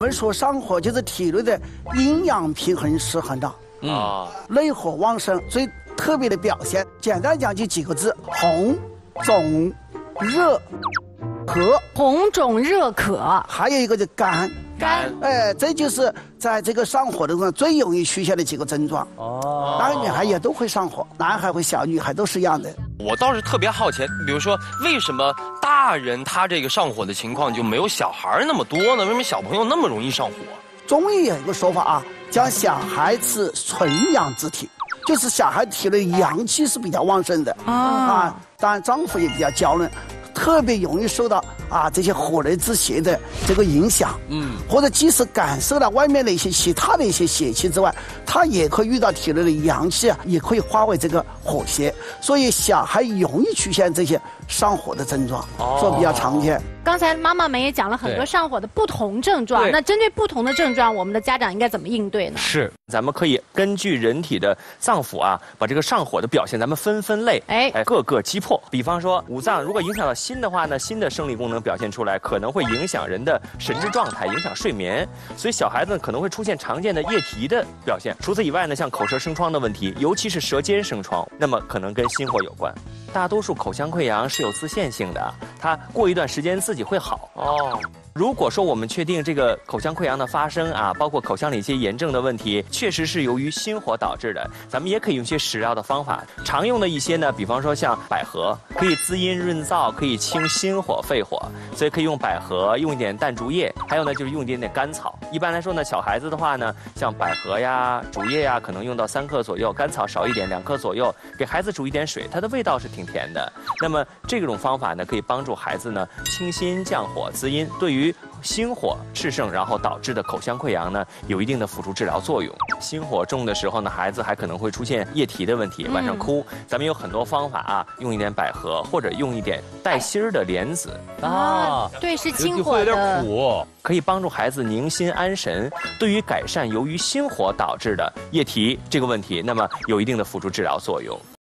我们说上火就是体内的阴阳平衡失衡了，内火旺盛，最特别的表现，简单讲就几个字：红、肿、热、渴。 红肿热渴， 还有一个就干。 干， 这就是在这个上火的时候最容易出现的几个症状。当然女孩也都会上火，男孩和小女孩都是一样的。 我倒是特别好奇，比如说为什么大人他这个上火的情况就没有小孩那么多呢？为什么小朋友那么容易上火？ 中医有一个说法啊，叫小孩子纯阳之体，就是小孩体内阳气是比较旺盛的当然丈夫也比较娇嫩，特别容易受到这些火内之邪的这个影响，或者即使感受了外面的一些其他的一些邪气之外，他也会遇到体内的阳气也可以化为这个火邪，所以小孩容易出现这些上火的症状，所以比较常见。 刚才妈妈们也讲了很多上火的不同症状，那针对不同的症状，我们的家长应该怎么应对呢？ 是，咱们可以根据人体的脏腑把这个上火的表现咱们分类，各个击破。比方说五脏如果影响到心的话呢，心的生理功能表现出来，可能会影响人的神志状态，影响睡眠，所以小孩子可能会出现常见的液体的表现。除此以外呢，像口舌生疮的问题，尤其是舌尖生疮，那么可能跟心火有关。大多数口腔溃疡是有自限性的，它过一段时间自己会好。如果说我们确定这个口腔溃疡的发生包括口腔里一些炎症的问题，确实是由于心火导致的，咱们也可以用一些食疗的方法。常用的一些呢，比方说像百合，可以滋阴润燥，可以清心火肺火，所以可以用百合，用一点淡竹叶，还有呢就是用一点点甘草。一般来说呢，小孩子的话呢，像百合呀、竹叶呀，可能用到3克左右，甘草少一点，2克左右，给孩子煮一点水，它的味道是挺甜的。那么这种方法呢，可以帮助孩子呢清心降火滋阴，对于心火炽盛然后导致的口腔溃疡呢，有一定的辅助治疗作用。心火重的时候呢，孩子还可能会出现液体的问题，晚上哭。咱们有很多方法用一点百合，或者用一点带芯儿的莲子对，是清火有的， 点苦，可以帮助孩子宁心安神。对于改善由于心火导致的液体这个问题，那么有一定的辅助治疗作用。